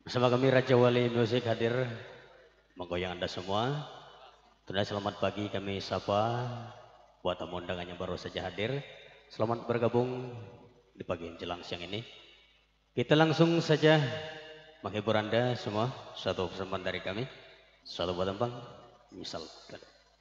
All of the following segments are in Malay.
Bersama kami Raja Wali Music hadir menggoyang Anda semua. Tentunya selamat pagi kami sapa buat tamu undangan yang baru saja hadir. Selamat bergabung di pagi menjelang siang ini. Kita langsung saja menghibur Anda semua. Satu persembahan dari kami. Satu buat tembang. Misalkan.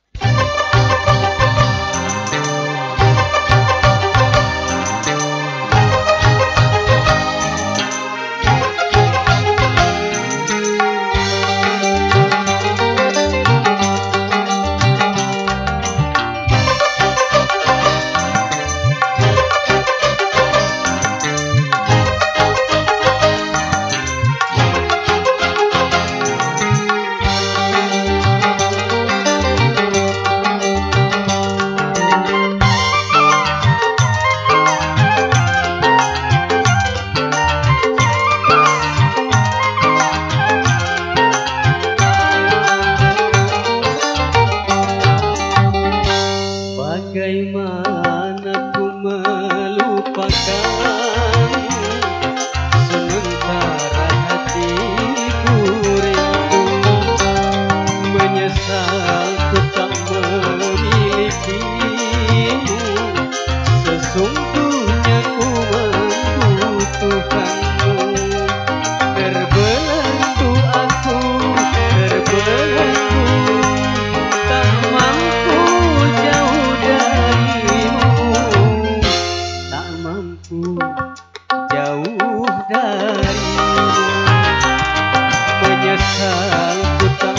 Bagaimana ku melupakan sementara hatiku rindu, menyesal ku tak memilikimu. Sesungguhnya ku membutuhkanmu. Terbelenggu aku, terbelenggu, tak mampu jauh darimu, tak mampu jauh darimu. Menyesal ku tak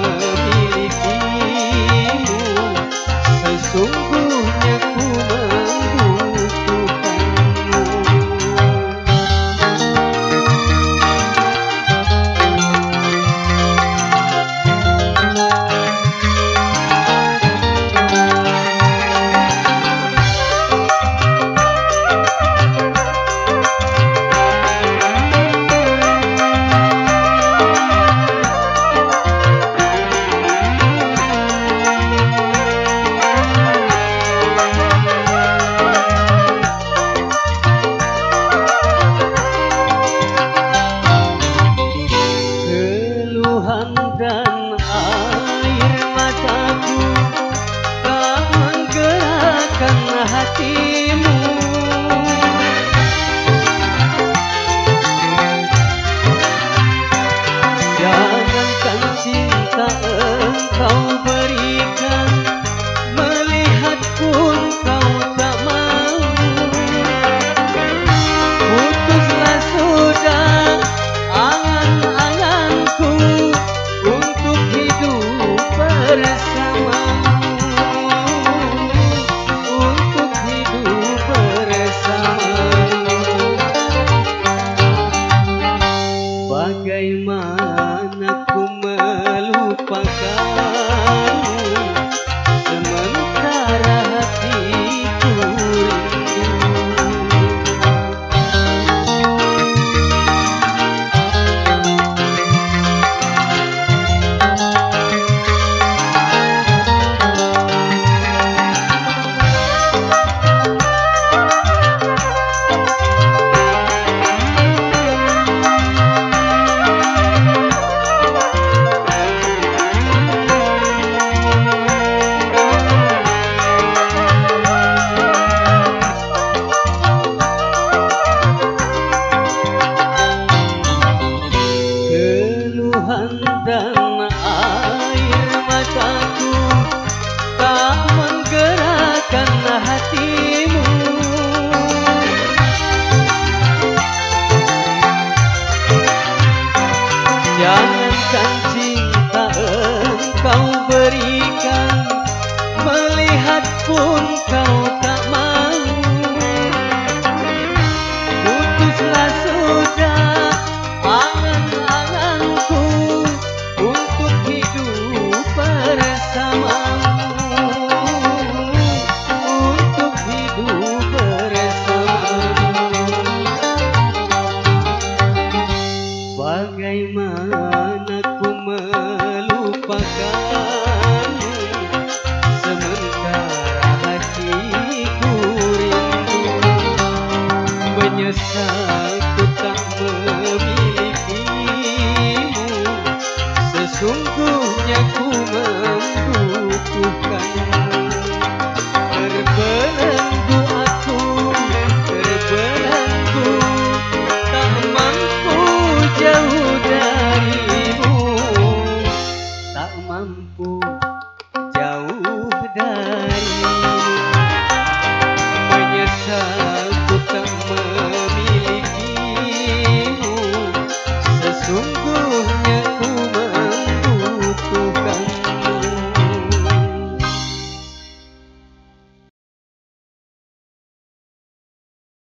memilikimu. Sesungguhnya ku membutuhkanmu. Keluhan dan air mataku tak menggerakkan hatimu. Jangankan cinta engkau berikan, melihat pun kau tak mau. Putuslah sudah angan-anganku untuk hidup bersamamu, untuk hidup bersamamu. Bagaimana ku melupakanmu sementara hatiku rindu. Keluhan dan air mataku tak menggerakkan hatimu. Jangankan cinta engkau berikan, melihat pun kau tak mau. Putuslah sudah angan-anganku untuk hidup bersamamu, untuk hidup bersamamu. Bagaimana ku melupakanmu sementara hatiku mampu jauh dari